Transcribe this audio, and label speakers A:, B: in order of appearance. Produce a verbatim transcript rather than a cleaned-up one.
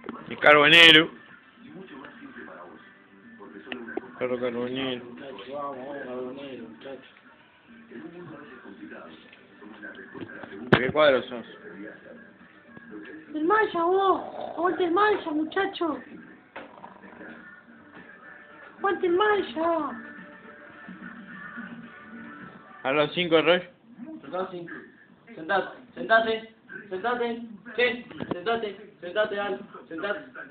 A: El carbonero. Carro carbonero.
B: Muchacho, vamos, vamos, carbonero, muchacho.
A: ¿De qué cuadro sos?
C: El Maya, vos. Aguante el Maya, muchacho. Aguante el Maya.
A: A los cinco rollos.
B: Sentate, sentate, sentate, sentate, che, sentate, sentate, Al, sentate.